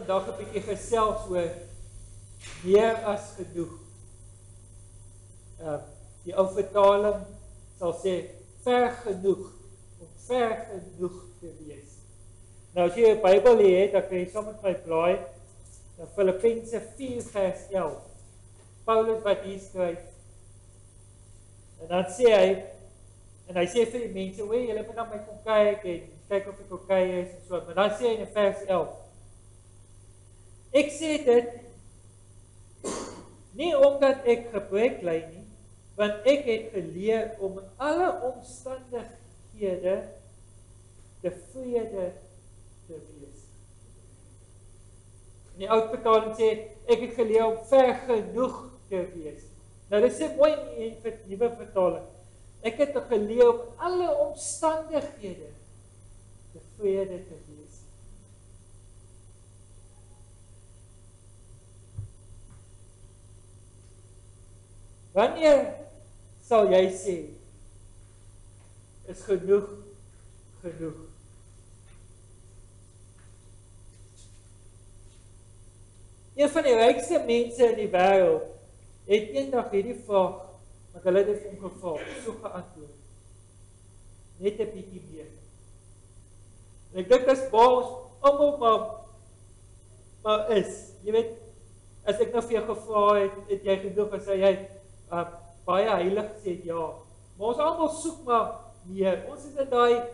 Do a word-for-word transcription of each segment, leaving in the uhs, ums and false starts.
vandag 'n bietjie gesels oor meer as genoeg. Uh, die ou vertaling sal sê ver genoeg, om ver genoeg te wees. Nou as jy 'n Bybel het, dan kan jy saam met my blaai na Filippense vier vers elf. Paulus wat hier skryf. En dan sê hy, en hy sê vir die mense, "Oei, julle moet na my kom kyk en kyk of ek oukei is en so." Maar dan sê hy in vers elf, "Ek sê dit nie omdat ek gebrek ly nie, want ek het geleer om in alle omstandighede tevrede te wees." In die ou vertaling sê, ek het geleer om ver genoeg te wees. Nou dit sê mooi in die nuwe vertaling, ek het geleer om in alle omstandighede tevrede te wees. Wanneer sal jy sê, is genoeg, genoeg? Een van die rykste mense in die wêreld het eendag hierdie vraag, want hulle het dit hom gevra, so geantwoord. Net 'n bietjie meer. En ek dink as ons almal maar, maar is, jy weet, as ek nou vir jou gevra het, het jy genoeg, as jy uh, baie heilig sê, ja. Maar ons almal soek maar meer. Ons is in daai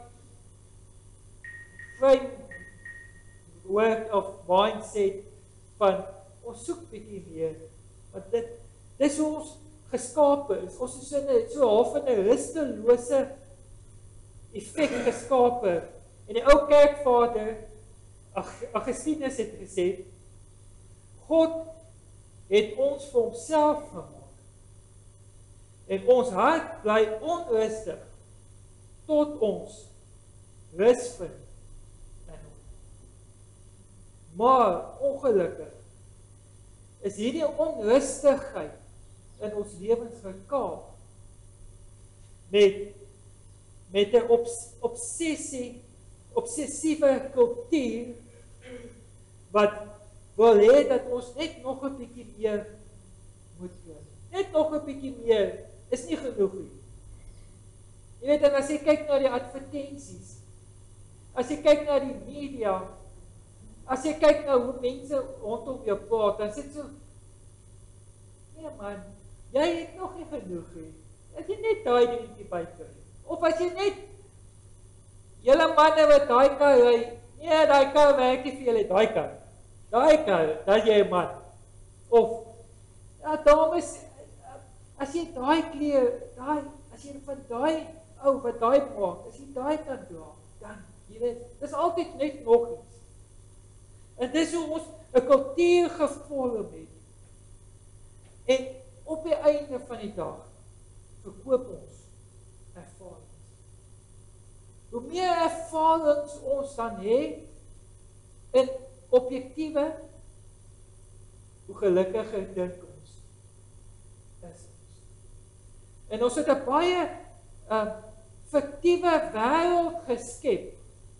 framework of mindset van, ons soek bietjie meer. Want dit, dis hoe ons geskape is. Ons is in 'n so half in 'n rustelose effek geskape. En die ou kerkvader, Augustinus het gesê, God het ons vir homself gemaak. En ons hart bly onrustig tot ons rus vind in hom. Maar ongelukkig is hierdie onrustigheid in ons lewens gekaap met met 'n obs, obsessie, obsessiewe kultuur wat wil hê dat ons net nog 'n bietjie meer moet doen. Net nog 'n bietjie meer is nie genoeg nie. Jy weet, en as jy kyk na die advertensies, as jy kyk na die media, as jy kyk na hoe mense rondom jou praat, dan sê dit so, nee man, jy het nog nie genoeg nie. As jy net daai dingetjie bykry. Of as jy net, julle manne wat daai kar ry, nee, daai kar werk nie vir julle, daai kar. Daai kar, dat jy 'n man. Of, ja, dames, as jy daai kleur, daai, as jy van daai ou wat daai maak, as jy daai kan dra, dan, jy weet, dis altyd net nog iets. En dis hoe ons 'n kultuur gevorm het. En op die einde van die dag verkoop ons ervarings. Hoe meer ervarings ons dan het in objektiewe, hoe gelukkiger dink ons is ons. En ons het 'n baie uh, fiktiewe wêreld geskep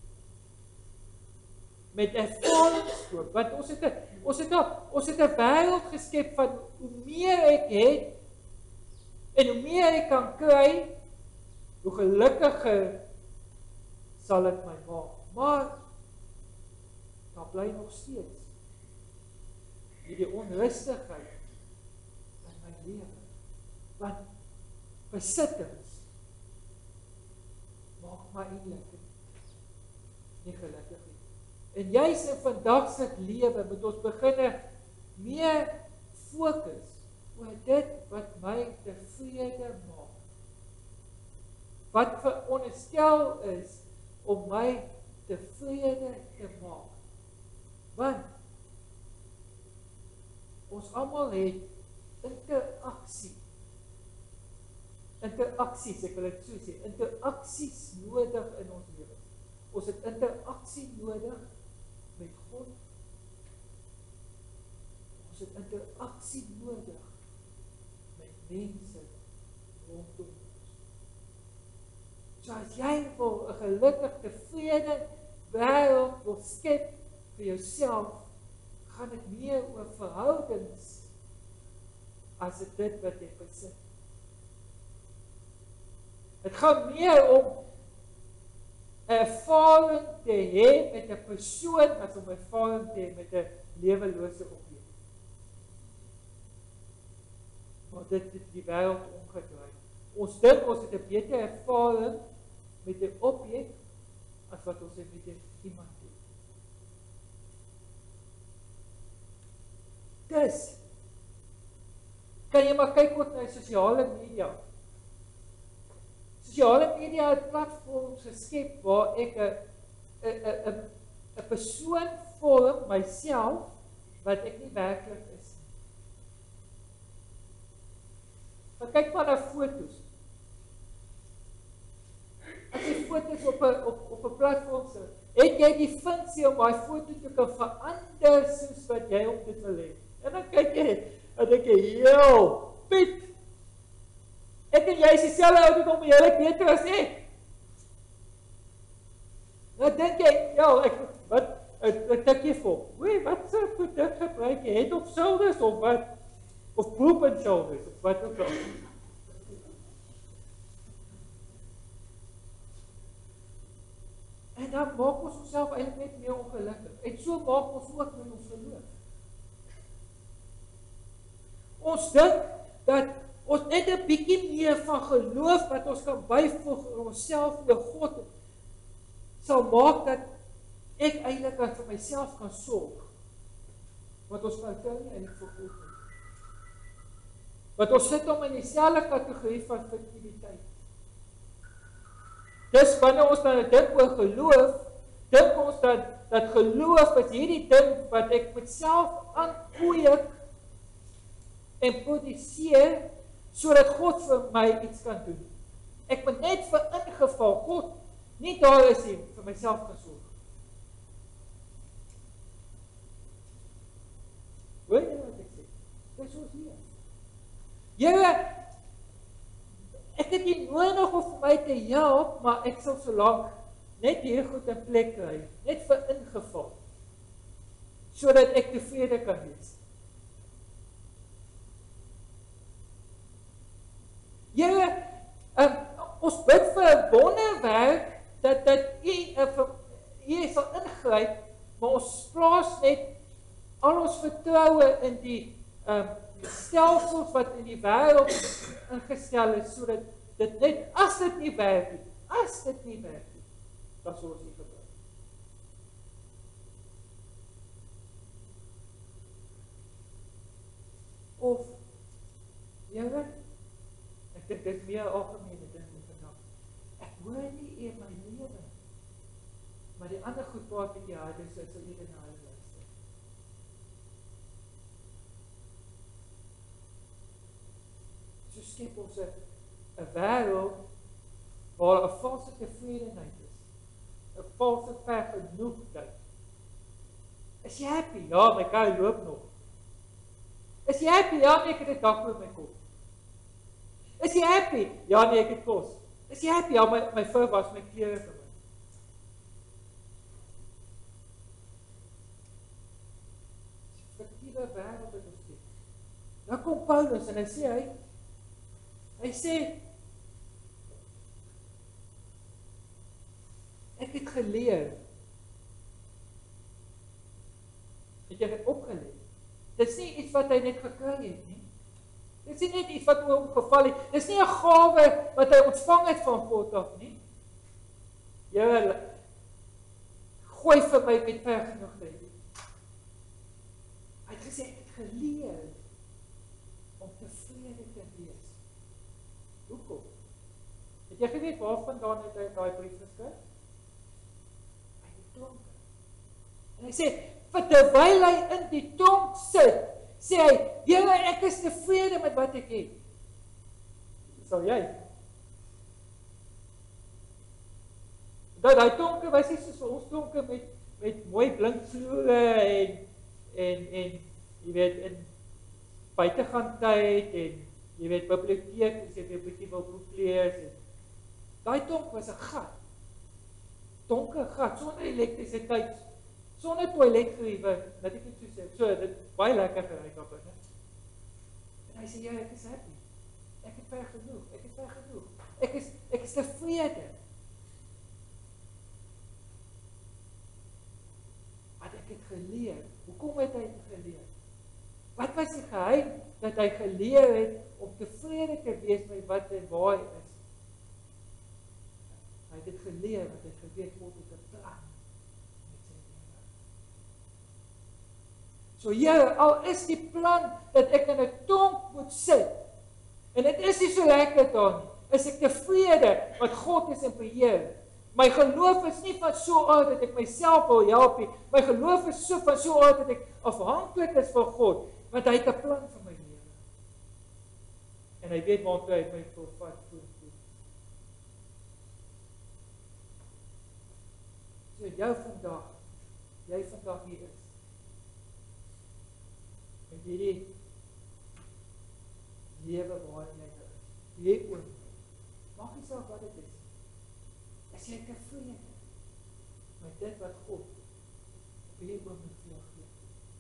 met ervarings ook, want ons het 'n ons het 'n ons het 'n wêreld geskep van hoe meer ek het en hoe meer ek kan kry, hoe gelukkiger sal dit my maak. Maar daar bly nog steeds hierdie onrustigheid in my lewe. Want besittings maak my eintlik nie gelukkig nie. En juis in vandag se lewe moet ons begin meer fokus oor dit wat my tevrede maak. Wat veronderstel is om my tevrede te maak. Want ons almal het interaksie. Interaksies, ek wil dit so sê, interaksies nodig in ons lewe. Ons het interaksie nodig met God. Ons het interaksie nodig met mense rondom ons. So as jy wil 'n gelukkig, tevrede wêreld wil skep vir jouself, gaan dit meer oor verhoudings as dit wat jy besit. Het gaan meer om 'n ervaring te hê met 'n persoon as om 'n ervaring te hê met 'n lewelose objek. Maar dit het die wêreld omgedraai. Ons dink ons het 'n beter ervaring met 'n objek as wat ons het met 'n iemand het. Dus, kan jy maar kyk wat na sosiale media. Sosiale media het platforms geskep waar ek 'n 'n 'n 'n persoon vorm myself wat ek nie werklik is nie. Maar kyk maar na foto's. As jy foto's op 'n op op 'n platform sit, het jy die funksie om daai foto te kan verander soos wat jy op dit wil hê. En dan kyk jy, en dink jy, "Yo, Piet, ek en jy is dieselfde ouderdom, jy is beter as ek." Dan dink jy, "Ja, ek wat ek dink jy vir, "Wee, wat se produk gebruik jy? Head of shoulders of wat? Of poop and shoulders of wat ook al." En dan maak ons onsself eintlik net meer ongelukkig. En so maak ons ook met ons geloof. Ons dink dat ons net 'n bietjie meer van geloof wat ons kan byvoeg in onsself oor God sal maak dat ek eintlik kan vir myself kan sorg. Want ons vertrou nie eintlik vir God nie. Want ons sit hom in dieselfde kategorie van fiktiwiteit. Dis wanneer ons dan dink oor geloof, dink ons dat dat geloof is hierdie ding wat ek met self aankweek en produseer sodat God vir my iets kan doen. Ek moet net vir ingeval God nie daar is nie vir myself kan sorg. Hoor jy wat ek sê? Dis ons hier. Here, ek het nie nodig om vir my te help, maar ek sal so lank net hier goed in plek kry, net vir ingeval, sodat ek tevrede kan wees. Here, um, ons bid vir 'n wonderwerk dat dat U uh, U sal ingryp, maar ons plaas net al ons vertroue in die um, stelsels wat in die wêreld ingestel is, sodat dit net, as dit nie werk nie, as dit nie werk nie, dan sal ons nie gebruik. Of, Here, ek dink dit is meer algemene ding vandag. Ek hoor nie eer my lewe, maar die ander goed praat met die harde, so sal jy dit na hulle luister. So skep ons 'n 'n wêreld waar 'n valse tevredenheid is, 'n valse vergenoegdheid. Is jy happy? Ja, my kar loop nog. Is jy happy? Ja, nee, ek het 'n dak oor my kop. Is jy happy? Ja, nee, ek het kos. Is jy happy? Ja, my my vrou was my klere vir my. Dis 'n fiktiewe wêreld wat ons sien. Dan kom Paulus en hy sê hy hy sê ek het geleer. Het jy dit opgeleer? Dit is nie iets wat hy net gekry het nie. Dit is nie net iets wat hom geval het. Dit is nie 'n gawe wat hy ontvang het van God af nie. Here, gooi vir my met vergenoegdheid. Hy het gesê ek het geleer om tevrede te wees. Hoekom? Het jy geweet waarvandaan het hy daai brief geskryf? Hy het tronk. En hy sê, vir terwyl hy in die tronk sit, sê hy, Here, ek is tevrede met wat ek het. Sal jy? Dat daai tronke was nie soos ons tronke met met mooi blink vloere en en en jy weet in buite gaan tyd en jy weet biblioteek, as jy 'n bietjie wil boek lees en daai tronk was 'n gat. Donker gat sonder elektrisiteit, sonder toiletgeriewe, dat ek net so sê, so, dit is baie lekker geryk op binne. En hy sê, ja, ek is happy. Ek het ver genoeg, ek het ver genoeg. Ek is, ek is tevrede. Want ek het geleer. Hoekom het hy geleer? Wat was die geheim dat hy geleer het om tevrede te wees met wat en waar hy is? Hy het dit geleer, want hy het geweet God het 'n plan met sy lewe. So Here, al is die plan dat ek in 'n tronk moet sit, en dit is nie so lekker daar nie, is ek tevrede, want God is in beheer. My geloof is nie van so aard dat ek myself wil help nie. My geloof is so van so aard dat ek afhanklik is van God, want hy het 'n plan vir my lewe. En hy weet waartoe hy my wil vat vorentoe. So jou vandag, jy vandag hier is, met hierdie lewe waarin jy nou is, jy oom, maak nie saak wat dit is, is jy tevrede met dit wat God op hierdie oomblik vir jou gee?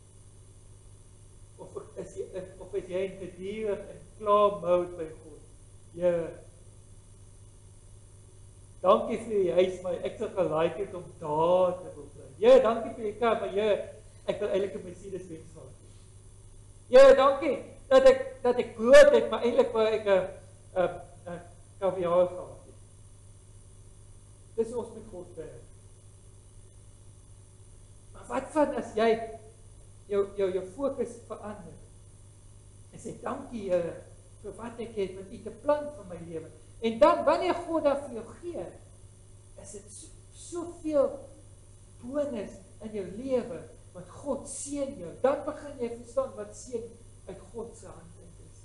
Of is jy, of is jy in gedurig en klaar mode by God? Here, dankie vir die huis, maar ek sal gelike het om daar te wil bly. Here, dankie vir die kar, maar Here, ek wil eintlik 'n Mercedes-Benz gehad. Here, dankie dat ek dat ek brood het, maar eintlik wou ek 'n 'n 'n kaviaar gehad het. Dis ons met God werk. Maar wat van as jy jou jou jou fokus verander? En sê dankie Here vir wat ek het, want U het 'n plan vir my lewe. En dan wanneer God dat vir jou gee, is dit so, soveel bonus in jou lewe, want God seën jou. Dan begin jy verstaan wat seën uit God se hand is.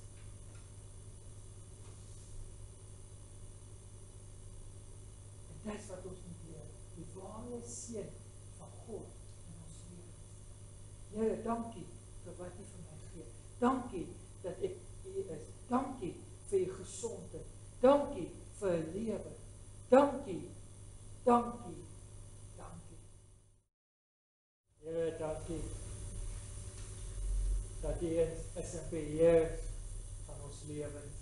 En dis wat ons moet leer, die ware seën van God in ons lewens. Here, dankie vir wat U vir my gee. Dankie dat ek hier is. Dankie vir U gesondheid. Dankie vir 'n lewe. Dankie. Dankie. Dankie. Here, dankie dat U is in beheer van ons lewens.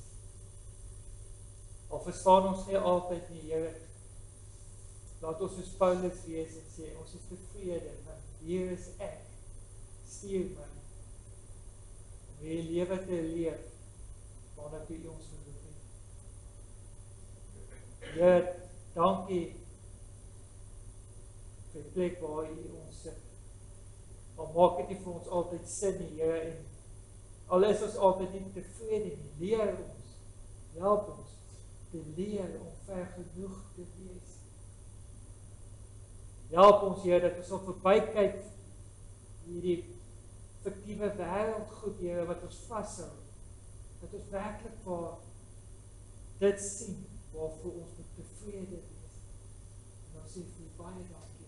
Al verstaan ons nie altyd nie, Here. Laat ons soos Paulus wees en sê, ons is tevrede, want hier is ek. Stuur my om hierdie lewe te leef, waarna toe U ons geroep het. Here, dankie vir die plek waar U ons sit. Al maak dit nie vir ons altyd sin nie, Here, en al is ons altyd nie tevrede nie, leer ons, help ons te leer om ver genoeg te wees. Help ons, Here, dat ons op verbykyk hierdie fiktiewe wêreld goed, Here, wat ons vashou, dat ons werklik waar dit sien, waarvoor ons moet tevrede wees. En ons sê vir baie dankie.